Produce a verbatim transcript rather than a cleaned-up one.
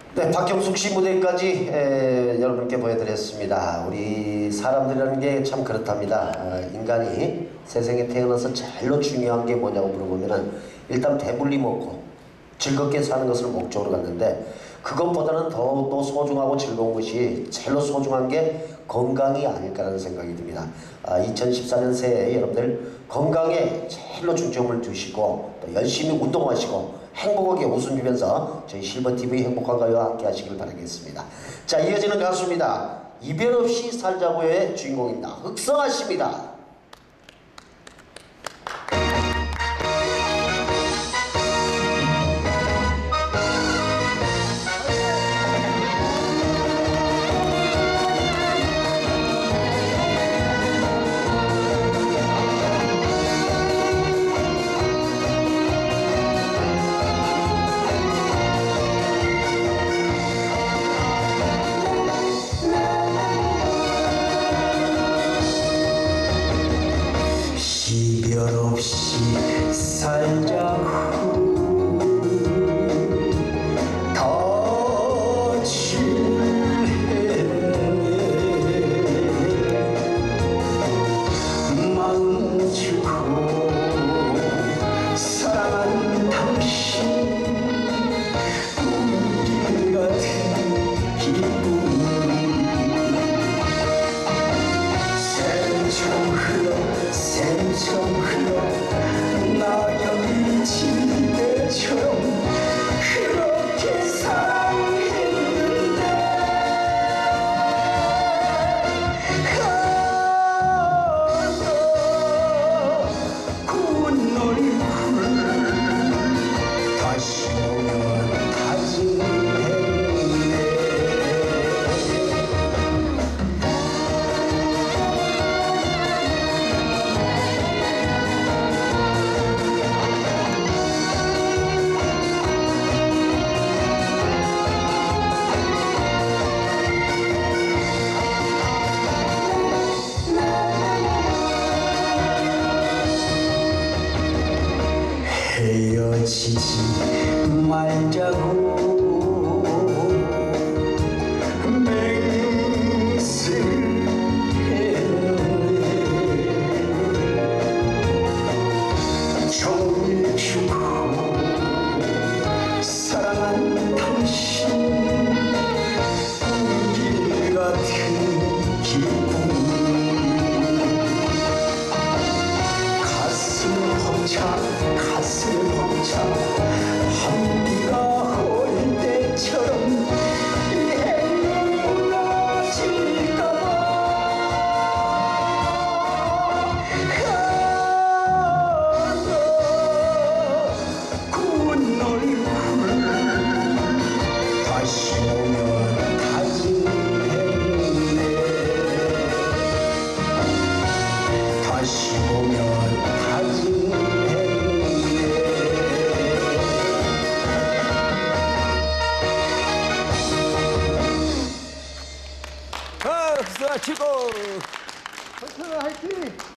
네, 박형숙 씨 무대까지 에, 여러분께 보여드렸습니다. 우리 사람들이라는 게 참 그렇답니다. 아, 인간이 세상에 태어나서 제일로 중요한 게 뭐냐고 물어보면은 일단 배불리 먹고 즐겁게 사는 것을 목적으로 갖는데, 그것보다는 더욱더 소중하고 즐거운 것이 제일로 소중한 게 건강이 아닐까라는 생각이 듭니다. 아, 이천십사 년 새해 여러분들 건강에 제일로 중점을 두시고 또 열심히 운동하시고 행복하게 웃음 주면서 저희 실버티비 행복한 가요와 함께 하시길 바라겠습니다. 자, 이어지는 가수입니다. 이별 없이 살자고의 주인공입니다. 흑성아 씨입니다. 이별 없이 살자고 덧칠해 망치고 사랑한 당신 우리 같은 기분 샘처럼 흘러 샘처럼 흘러 낙엽이 질 때처럼 그렇게 사랑했는데 하나 고운 얼굴 다시 보면 다짐했네. 헤어지지 말자고 맹세했네. 정을 주고 사랑한 당신 우리 같은 기분 가슴을 벅차 가슴을 벅차 한비가 오를 때처럼 이 행복이 무너질까봐 하나 고운 얼굴 다시 오면 다짐했네. 다시 보면 다짐했네. 아, 흑성아 최고! 흑성아 화이팅!